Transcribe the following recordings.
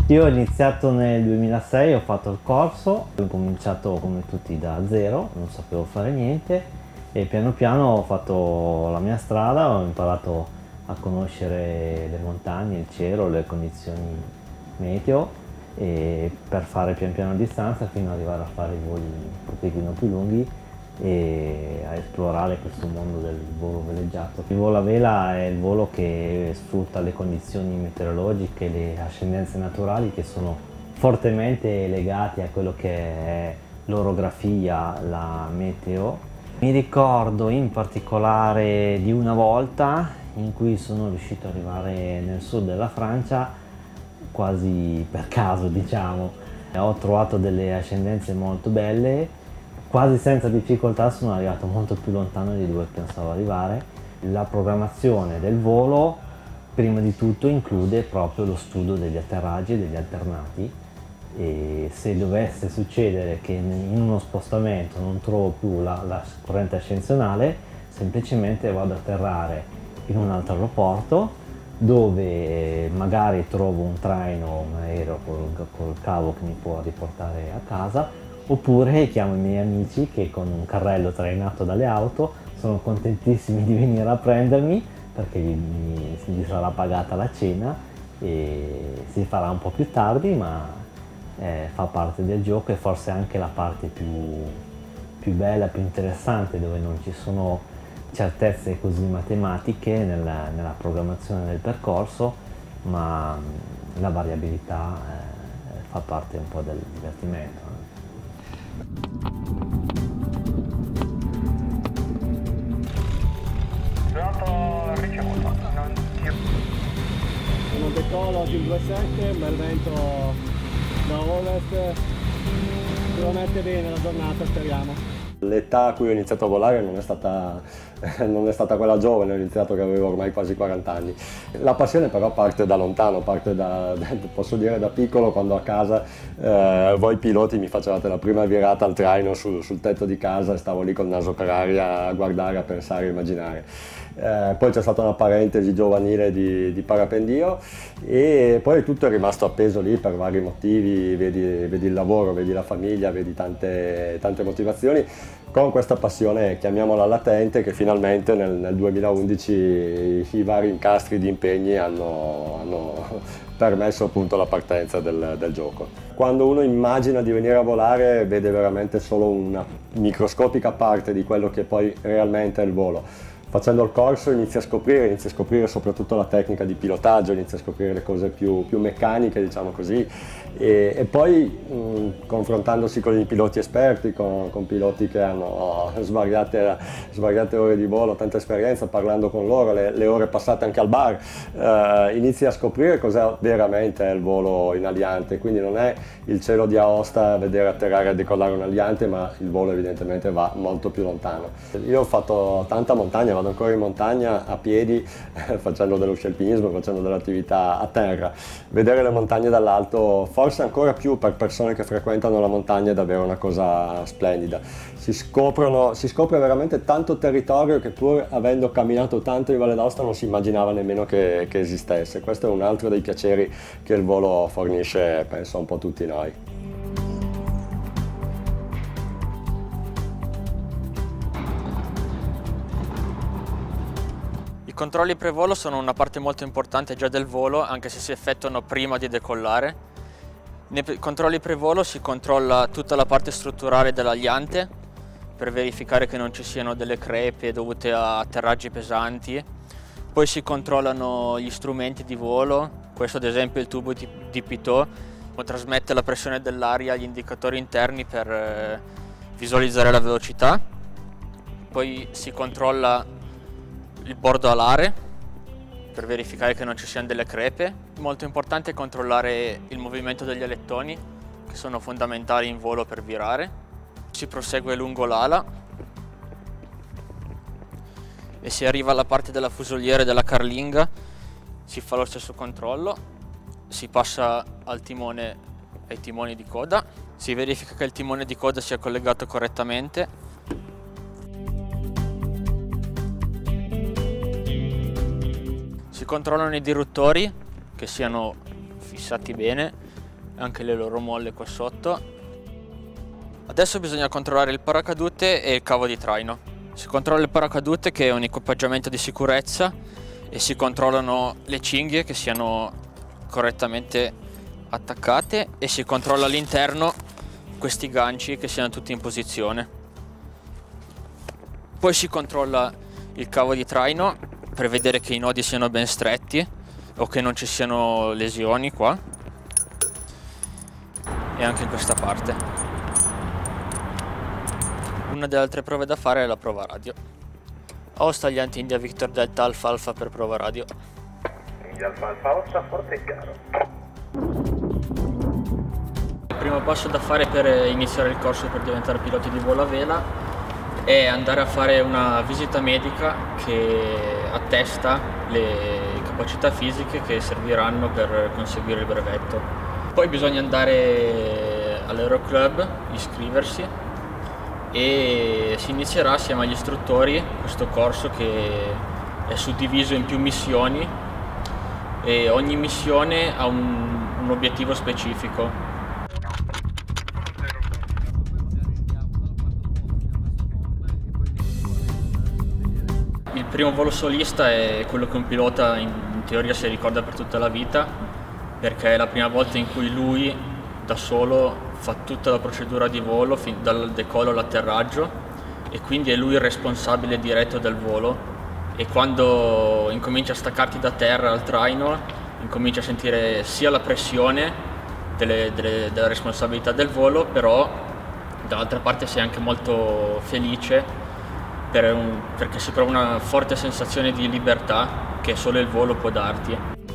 Io ho iniziato nel 2006, ho fatto il corso, ho cominciato come tutti da zero, non sapevo fare niente e piano piano ho fatto la mia strada, ho imparato a conoscere le montagne, il cielo, le condizioni meteo e per fare pian piano distanza fino ad arrivare a fare i voli un pochettino più lunghi e a esplorare questo mondo del volo veleggiato. Il volo a vela è il volo che sfrutta le condizioni meteorologiche, le ascendenze naturali che sono fortemente legate a quello che è l'orografia, la meteo. Mi ricordo in particolare di una volta in cui sono riuscito ad arrivare nel sud della Francia quasi per caso, diciamo. Ho trovato delle ascendenze molto belle. Quasi senza difficoltà sono arrivato molto più lontano di dove pensavo arrivare. La programmazione del volo, prima di tutto, include proprio lo studio degli atterraggi e degli alternati e se dovesse succedere che in uno spostamento non trovo più la corrente ascensionale, semplicemente vado ad atterrare in un altro aeroporto dove magari trovo un traino, un aereo col cavo che mi può riportare a casa, oppure chiamo i miei amici che con un carrello trainato dalle auto sono contentissimi di venire a prendermi perché gli sarà pagata la cena e si farà un po' più tardi, ma fa parte del gioco e forse anche la parte più bella, più interessante, dove non ci sono certezze così matematiche nella programmazione del percorso, ma la variabilità fa parte un po' del divertimento. Sono decollo oggi il 2.7, bel vento da ovest, ce lo mette bene la giornata, speriamo. L'età a cui ho iniziato a volare non è stata quella giovane, ho iniziato che avevo ormai quasi 40 anni. La passione però parte da lontano, posso dire da piccolo, quando a casa voi piloti mi facevate la prima virata al traino sul tetto di casa e stavo lì col naso per aria a guardare, a pensare, a immaginare. Poi c'è stata una parentesi giovanile di parapendio e poi tutto è rimasto appeso lì per vari motivi, vedi il lavoro, vedi la famiglia, vedi tante motivazioni, con questa passione, chiamiamola latente, che finalmente nel 2011 i vari incastri di impegni hanno permesso appunto la partenza del gioco. Quando uno immagina di venire a volare vede veramente solo una microscopica parte di quello che poi realmente è il volo. Facendo il corso inizia a scoprire soprattutto la tecnica di pilotaggio, inizia a scoprire le cose più meccaniche, diciamo così, e poi confrontandosi con i piloti esperti, con piloti che hanno svariate ore di volo, tanta esperienza, parlando con loro, le ore passate anche al bar, inizia a scoprire cos'è veramente il volo in aliante. Quindi non è il cielo di Aosta vedere atterrare e decollare un aliante, ma il volo evidentemente va molto più lontano. Io ho fatto tanta montagna, vado ancora in montagna a piedi facendo dello scialpinismo, facendo dell'attività a terra. Vedere le montagne dall'alto, forse ancora più per persone che frequentano la montagna, è davvero una cosa splendida. Si scopre veramente tanto territorio che, pur avendo camminato tanto in Valle d'Aosta, non si immaginava nemmeno che esistesse. Questo è un altro dei piaceri che il volo fornisce, penso, a un po' tutti noi. I controlli pre-volo sono una parte molto importante già del volo, anche se si effettuano prima di decollare. Nei controlli pre-volo si controlla tutta la parte strutturale dell'aliante per verificare che non ci siano delle crepe dovute a atterraggi pesanti. Poi si controllano gli strumenti di volo, questo ad esempio il tubo di pitot trasmette la pressione dell'aria agli indicatori interni per visualizzare la velocità. Poi si controlla il bordo alare per verificare che non ci siano delle crepe. Molto importante è controllare il movimento degli alettoni, che sono fondamentali in volo per virare. Si prosegue lungo l'ala e si arriva alla parte della fusoliera e della carlinga, si fa lo stesso controllo, si passa al timone e ai timoni di coda, si verifica che il timone di coda sia collegato correttamente. Si controllano i diruttori che siano fissati bene e anche le loro molle qua sotto. Adesso bisogna controllare il paracadute e il cavo di traino. Si controlla il paracadute, che è un equipaggiamento di sicurezza, e si controllano le cinghie che siano correttamente attaccate, e si controlla all'interno questi ganci che siano tutti in posizione. Poi si controlla il cavo di traino per vedere che i nodi siano ben stretti o che non ci siano lesioni qua, e anche in questa parte. Una delle altre prove da fare è la prova radio. Aosta Stagliante India Victor Delta Alfa Alfa per prova radio. India Alfa Alfa Osta, forte e chiaro. Il primo passo da fare per iniziare il corso per diventare piloti di volo a vela è andare a fare una visita medica che attesta le capacità fisiche che serviranno per conseguire il brevetto. Poi bisogna andare all'Aeroclub, iscriversi, e si inizierà assieme agli istruttori questo corso, che è suddiviso in più missioni, e ogni missione ha un obiettivo specifico. Il primo volo solista è quello che un pilota in teoria si ricorda per tutta la vita, perché è la prima volta in cui lui da solo fa tutta la procedura di volo dal decollo all'atterraggio, e quindi è lui il responsabile diretto del volo, e quando incomincia a staccarti da terra al traino incomincia a sentire sia la pressione della responsabilità del volo, però dall'altra parte sei anche molto felice perché si prova una forte sensazione di libertà che solo il volo può darti.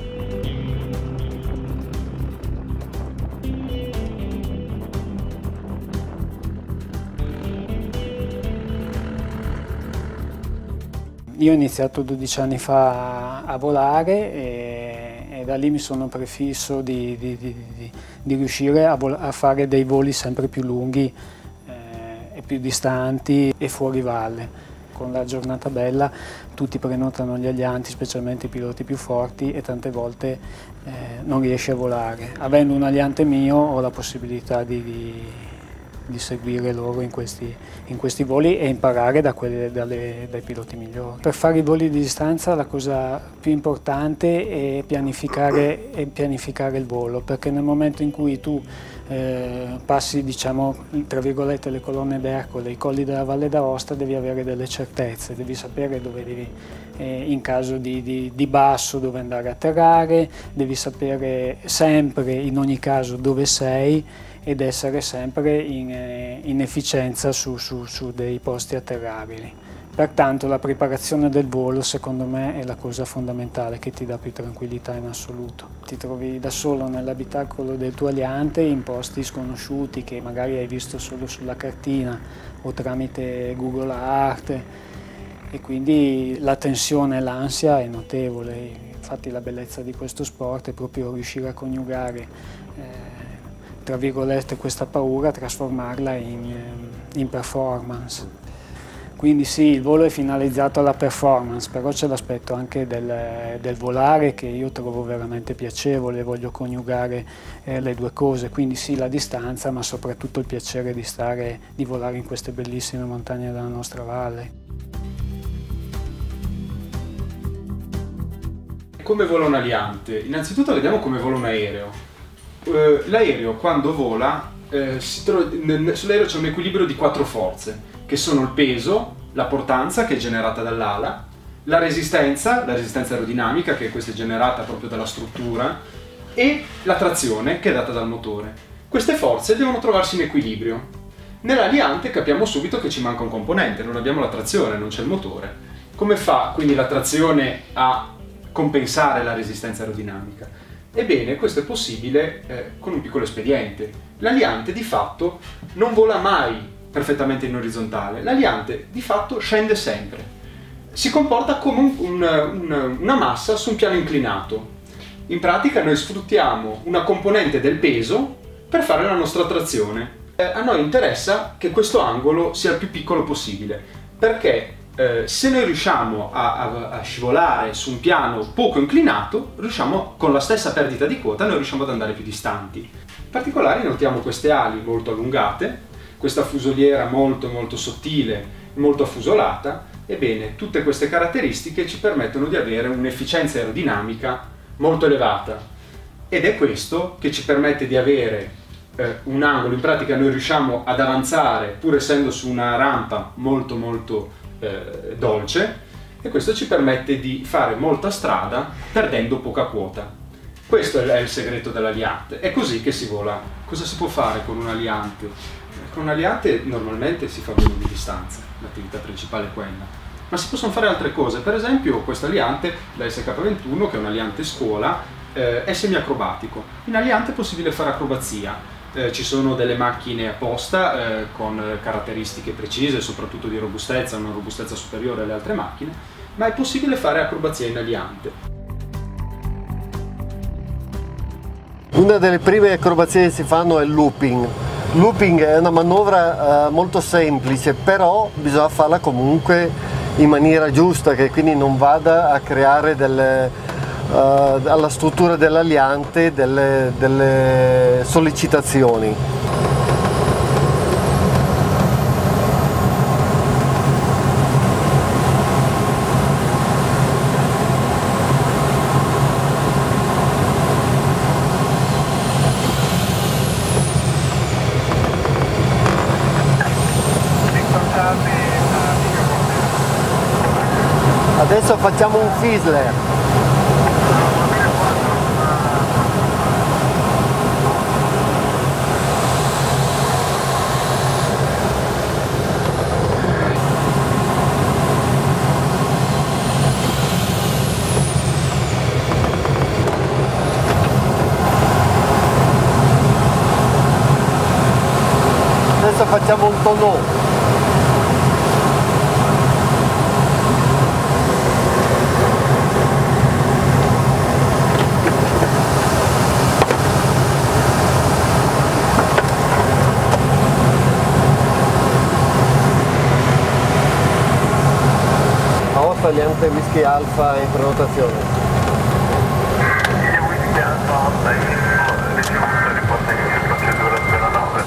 Io ho iniziato 12 anni fa a volare e da lì mi sono prefisso di riuscire a fare dei voli sempre più lunghi e più distanti e fuori valle. Con la giornata bella tutti prenotano gli alianti, specialmente i piloti più forti, e tante volte non riesci a volare. Avendo un aliante mio ho la possibilità di seguire loro in questi voli e imparare dai piloti migliori. Per fare i voli di distanza la cosa più importante è pianificare il volo, perché nel momento in cui tu passi, diciamo, tra virgolette, le colonne d'Ercole, i colli della Valle d'Aosta, devi avere delle certezze, devi sapere dove devi, in caso di basso, dove andare a atterrare, devi sapere sempre, in ogni caso, dove sei, ed essere sempre in efficienza su dei posti atterrabili. Pertanto la preparazione del volo, secondo me, è la cosa fondamentale che ti dà più tranquillità in assoluto. Ti trovi da solo nell'abitacolo del tuo aliante, in posti sconosciuti che magari hai visto solo sulla cartina o tramite Google Earth, e quindi la tensione e l'ansia è notevole. Infatti la bellezza di questo sport è proprio riuscire a coniugare tra virgolette questa paura, trasformarla in performance. Quindi sì, il volo è finalizzato alla performance, però c'è l'aspetto anche del volare, che io trovo veramente piacevole, voglio coniugare le due cose, quindi sì, la distanza, ma soprattutto il piacere di volare in queste bellissime montagne della nostra valle. Come vola un aliante? Innanzitutto vediamo come vola un aereo. L'aereo, quando vola, sull'aereo c'è un equilibrio di 4 forze, che sono il peso, la portanza, che è generata dall'ala, la resistenza aerodinamica, che questa è generata proprio dalla struttura, e la trazione, che è data dal motore. Queste forze devono trovarsi in equilibrio. Nell'aliante capiamo subito che ci manca un componente, non abbiamo la trazione, non c'è il motore. Come fa quindi la trazione a compensare la resistenza aerodinamica? Ebbene, questo è possibile con un piccolo espediente. L'aliante di fatto non vola mai perfettamente in orizzontale, l'aliante di fatto scende sempre. Si comporta come una massa su un piano inclinato. In pratica noi sfruttiamo una componente del peso per fare la nostra trazione. A noi interessa che questo angolo sia il più piccolo possibile, perché se noi riusciamo a scivolare su un piano poco inclinato, con la stessa perdita di quota, noi riusciamo ad andare più distanti. In particolare notiamo queste ali molto allungate, questa fusoliera molto sottile, molto affusolata. Ebbene, tutte queste caratteristiche ci permettono di avere un'efficienza aerodinamica molto elevata, ed è questo che ci permette di avere un angolo. In pratica noi riusciamo ad avanzare pur essendo su una rampa molto dolce, e questo ci permette di fare molta strada perdendo poca quota. Questo è il segreto dell'aliante. È così che si vola. Cosa si può fare con un aliante? Con un aliante normalmente si fa volo di distanza, l'attività principale è quella, ma si possono fare altre cose. Per esempio questo aliante, la SK21, che è un aliante scuola, è semiacrobatico. In aliante è possibile fare acrobazia. Ci sono delle macchine apposta con caratteristiche precise, soprattutto di robustezza, una robustezza superiore alle altre macchine, ma è possibile fare acrobazia in aliante. Una delle prime acrobazie che si fanno è il looping. Looping è una manovra molto semplice, però bisogna farla comunque in maniera giusta, che quindi non vada a creare alla struttura dell'aliante delle sollecitazioni. Adesso facciamo un Fizzler. Adesso facciamo un tonneau. Aliante Whisky Alfa in prenotazione. Whisky Alfa, ricevuto riporta in procedura 09.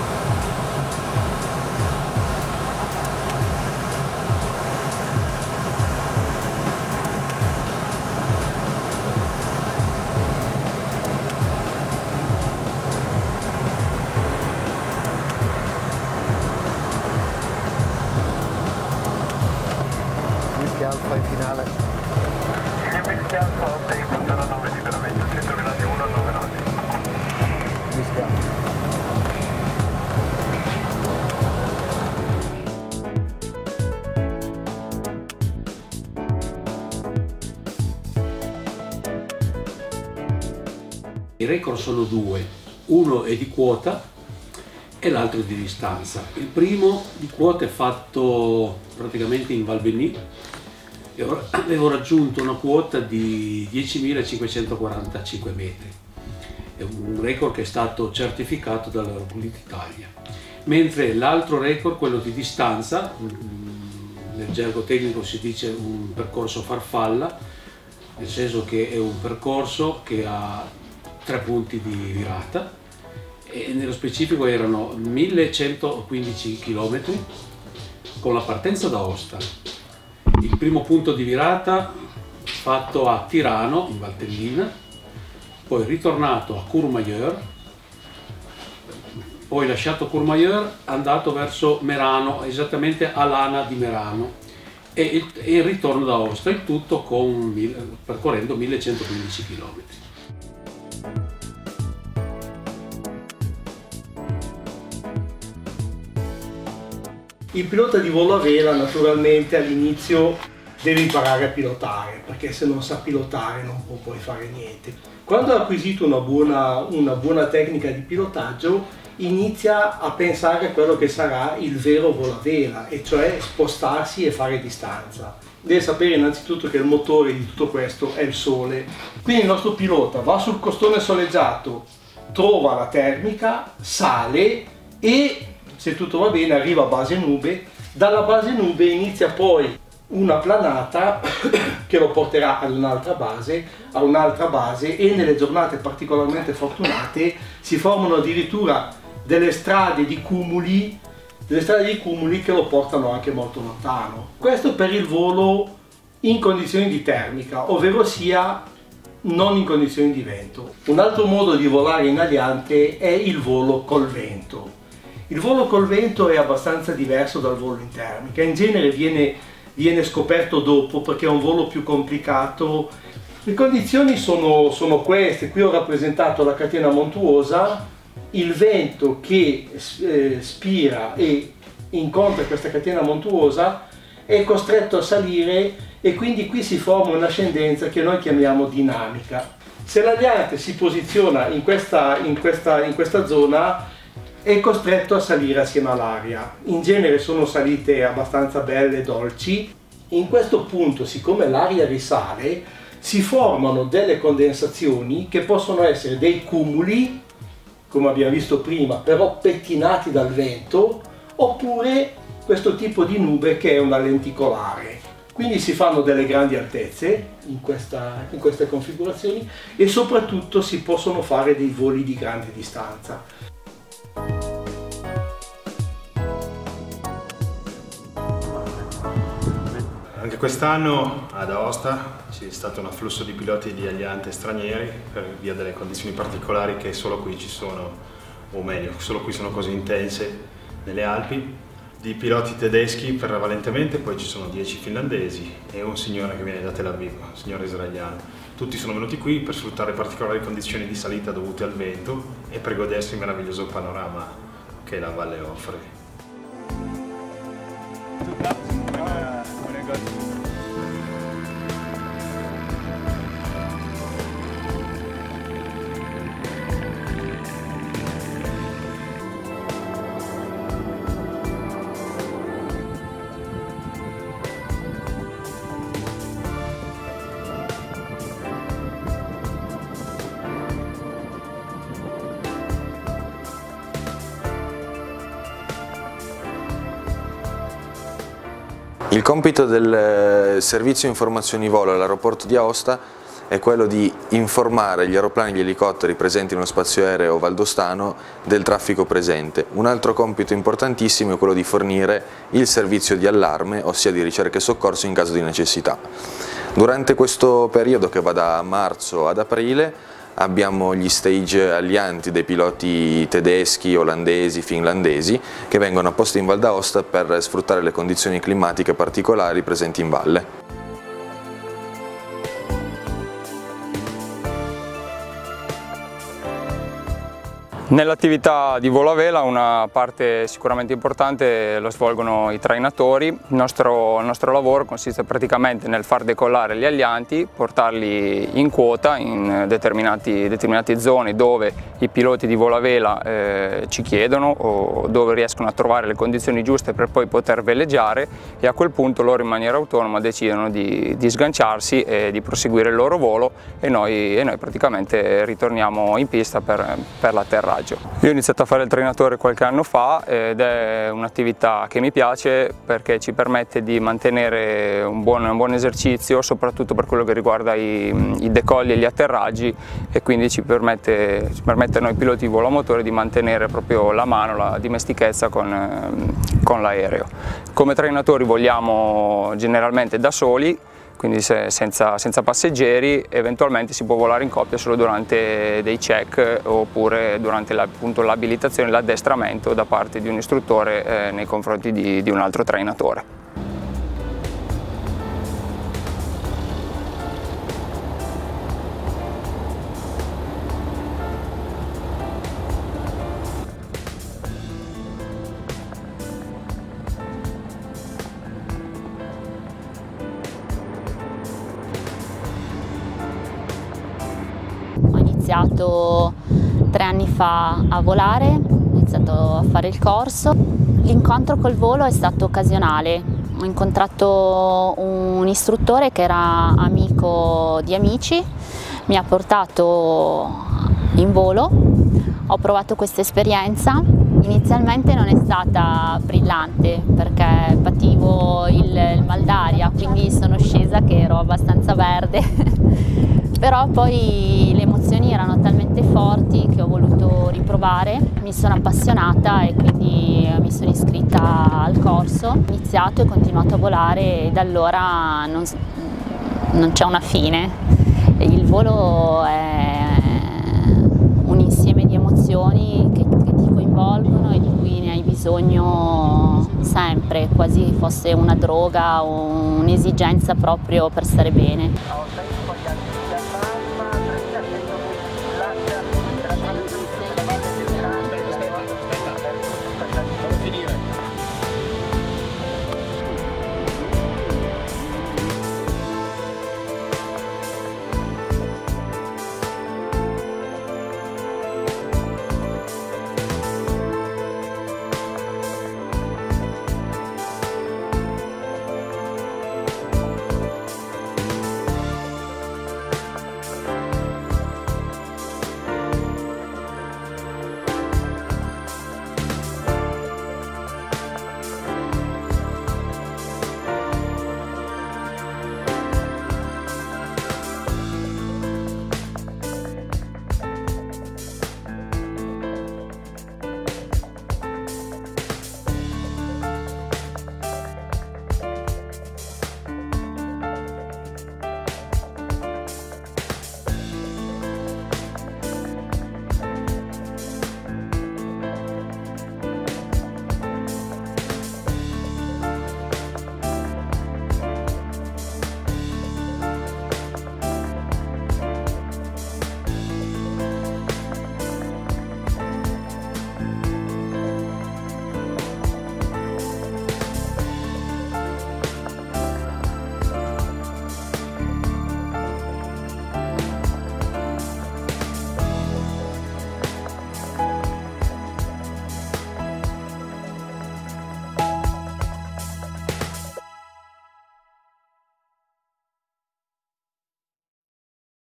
Alfa in finale. Whisky Alfa 609 liberamente, 100.1 9 nodi. Whisky Alfa. I record sono due, uno è di quota e l'altro di distanza. Il primo di quota è fatto praticamente in Val Beni e avevo raggiunto una quota di 10.545 metri. È un record che è stato certificato dalla Repubblica Italia. Mentre l'altro record, quello di distanza, nel gergo tecnico si dice un percorso farfalla, nel senso che è un percorso che ha 3 punti di virata, e nello specifico erano 1115 km con la partenza da Aosta. Il primo punto di virata fatto a Tirano in Valtellina, poi ritornato a Courmayeur, poi lasciato Courmayeur, andato verso Merano, esattamente a Lana di Merano, e il ritorno da Aosta, il tutto percorrendo 1115 km. Il pilota di volo a vela naturalmente all'inizio deve imparare a pilotare, perché se non sa pilotare non può poi fare niente. Quando ha acquisito una buona tecnica di pilotaggio, inizia a pensare a quello che sarà il vero volo a vela, e cioè spostarsi e fare distanza. Deve sapere innanzitutto che il motore di tutto questo è il sole. Quindi il nostro pilota va sul costone soleggiato, trova la termica, sale e, se tutto va bene, arriva a base nube. Dalla base nube inizia poi una planata che lo porterà a un'altra base, e nelle giornate particolarmente fortunate si formano addirittura delle strade di cumuli che lo portano anche molto lontano. Questo per il volo in condizioni di termica, ovvero sia non in condizioni di vento. Un altro modo di volare in aliante è il volo col vento. Il volo col vento è abbastanza diverso dal volo in termica, in genere viene scoperto dopo perché è un volo più complicato. Le condizioni sono queste. Qui ho rappresentato la catena montuosa, il vento che spira e incontra questa catena montuosa è costretto a salire, e quindi qui si forma un'ascendenza che noi chiamiamo dinamica. Se l'aliante si posiziona in questa zona è costretto a salire assieme all'aria. In genere sono salite abbastanza belle, dolci. In questo punto, siccome l'aria risale, si formano delle condensazioni che possono essere dei cumuli, come abbiamo visto prima, però pettinati dal vento, oppure questo tipo di nube che è una lenticolare. Quindi si fanno delle grandi altezze in queste configurazioni, e soprattutto si possono fare dei voli di grande distanza. Anche quest'anno ad Aosta c'è stato un afflusso di piloti di aliante stranieri per via delle condizioni particolari che solo qui ci sono, o meglio, solo qui sono così intense nelle Alpi. Di piloti tedeschi prevalentemente, poi ci sono 10 finlandesi e un signore che viene da Tel Aviv, un signore israeliano. Tutti sono venuti qui per sfruttare particolari condizioni di salita dovute al vento e per godersi il meraviglioso panorama che la valle offre. Il compito del servizio informazioni volo all'aeroporto di Aosta è quello di informare gli aeroplani e gli elicotteri presenti nello spazio aereo valdostano del traffico presente. Un altro compito importantissimo è quello di fornire il servizio di allarme, ossia di ricerca e soccorso in caso di necessità. Durante questo periodo, che va da marzo ad aprile, abbiamo gli stage alianti dei piloti tedeschi, olandesi, finlandesi che vengono apposti in Val d'Aosta per sfruttare le condizioni climatiche particolari presenti in valle. Nell'attività di volo a vela una parte sicuramente importante lo svolgono i trainatori. Il nostro lavoro consiste praticamente nel far decollare gli alianti, portarli in quota in determinate zone dove i piloti di volo a vela ci chiedono o dove riescono a trovare le condizioni giuste per poi poter veleggiare, e a quel punto loro in maniera autonoma decidono di sganciarsi e di proseguire il loro volo, e noi praticamente ritorniamo in pista per l'atterraggio. Io ho iniziato a fare il trainatore qualche anno fa ed è un'attività che mi piace perché ci permette di mantenere un buon esercizio, soprattutto per quello che riguarda i decolli e gli atterraggi, e quindi ci permette a noi piloti di volo a motore di mantenere proprio la mano, la dimestichezza con l'aereo. Come trainatori voliamo generalmente da soli, quindi senza passeggeri. Eventualmente si può volare in coppia solo durante dei check oppure durante l'abilitazione e l'addestramento da parte di un istruttore nei confronti di un altro trainatore. Ho iniziato 3 anni fa a volare, ho iniziato a fare il corso. L'incontro col volo è stato occasionale. Ho incontrato un istruttore che era amico di amici, mi ha portato in volo, ho provato questa esperienza, Inizialmente non è stata brillante perché pativo il mal d'aria, quindi sono scesa che ero abbastanza verde, però poi le emozioni erano talmente forti che ho voluto riprovare, mi sono appassionata e quindi mi sono iscritta al corso, ho iniziato e continuato a volare e da allora non c'è una fine. Il volo è un insieme di emozioni che ti coinvolgono e di cui ne hai bisogno sempre, quasi fosse una droga o un'esigenza proprio per stare bene.